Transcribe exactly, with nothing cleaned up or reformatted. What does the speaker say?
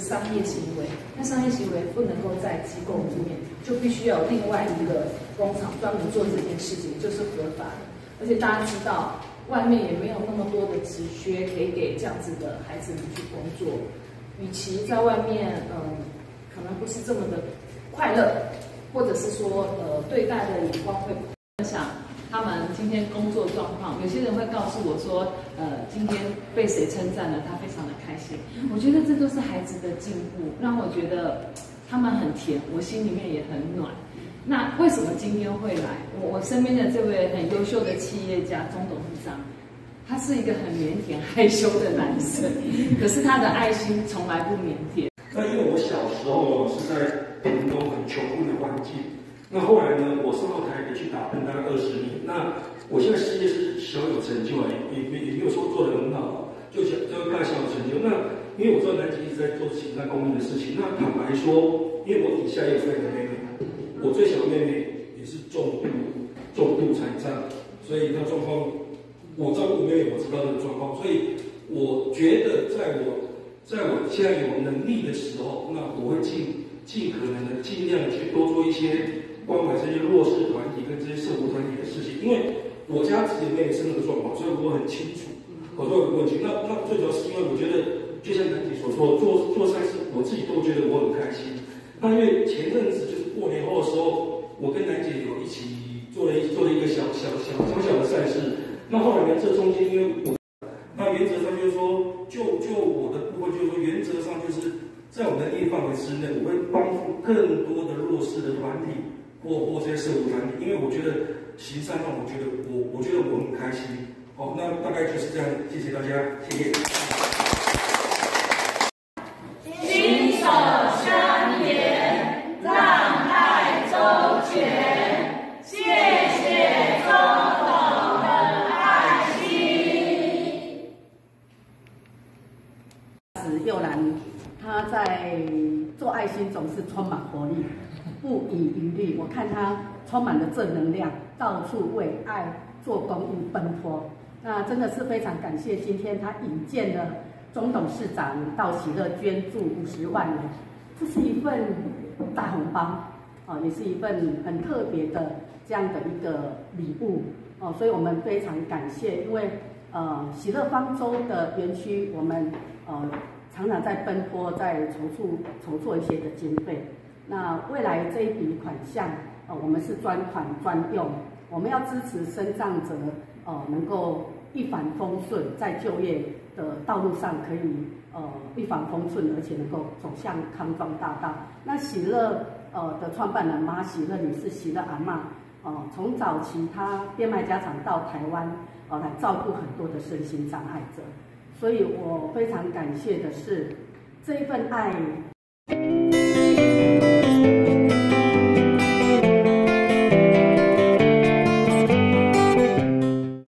商业行为，那商业行为不能够在机构里面，就必须要有另外一个工厂专门做这件事情，就是合法的。而且大家知道，外面也没有那么多的职缺可以给这样子的孩子们去工作，与其在外面，嗯，可能不是这么的快乐，或者是说，呃，对待的眼光会分享。 他们今天工作状况，有些人会告诉我说，呃，今天被谁称赞了，他非常的开心。我觉得这都是孩子的进步，让我觉得他们很甜，我心里面也很暖。那为什么今天会来？我我身边的这位很优秀的企业家钟董事长，他是一个很腼腆害羞的男生，可是他的爱心从来不腼腆。 那因为我小时候是在屏东很穷困的环境。 那后来呢？我上到台北去打拼大概二十年。那我现在事业是小有成就啊，也也也没有说做得很好，就小就大概小有成就。那因为我知道南极一直在做行善公益的事情。那坦白说，因为我底下也有三个妹妹，我最小的妹妹也是重度重度残障，所以她状况我照顾妹妹，我知道这个状况。所以我觉得，在我在我现在有能力的时候，那我会尽尽可能的尽量的去多做一些。 关怀这些弱势团体跟这些社福团体的事情，因为我家自己妹妹是那个状况，所以我很清楚，我都有问题。那那最主要是因为我觉得，就像南姐所说，做做善事，我自己都觉得我很开心。那因为前阵子就是过年后的时候，我跟南姐有一起做了一做了一个小小小小小的善事。那后来呢，这中间因为我，那原则上就是说，就就我的部分就是说，原则上就是在我能力范围之内，我会帮助更多的弱势的团体。 或或这些社会团体，因为我觉得行善让我觉得我我觉得我很开心。好，那大概就是这样，谢谢大家，谢谢。 亲手相连，让爱周全，谢谢钟董的爱心。 史佑兰，她在做爱心总是充满活力。 不遗余力，我看他充满了正能量，到处为爱做公益奔波。那真的是非常感谢今天他引荐了钟董事长到喜乐捐助五十万元，这是一份大红包啊，也是一份很特别的这样的一个礼物哦，所以我们非常感谢，因为呃喜乐方舟的园区，我们呃常常在奔波，在筹措筹措一些的经费。 那未来这一笔款项，呃，我们是专款专用，我们要支持身障者，呃，能够一帆风顺，在就业的道路上可以呃一帆风顺，而且能够走向康庄大道。那喜乐呃的创办人马喜乐女士，喜乐阿嬷，呃，从早期她变卖家产到台湾，呃，来照顾很多的身心障碍者，所以我非常感谢的是这一份爱。